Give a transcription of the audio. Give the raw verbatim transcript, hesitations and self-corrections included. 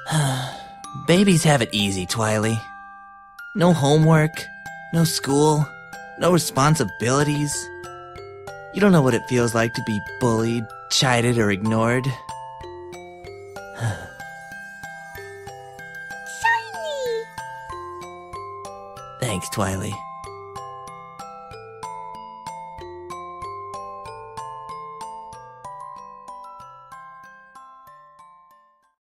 Babies have it easy, Twiley. No homework, no school, no responsibilities. You don't know what it feels like to be bullied, chided, or ignored. Shiny! Thanks, Twiley.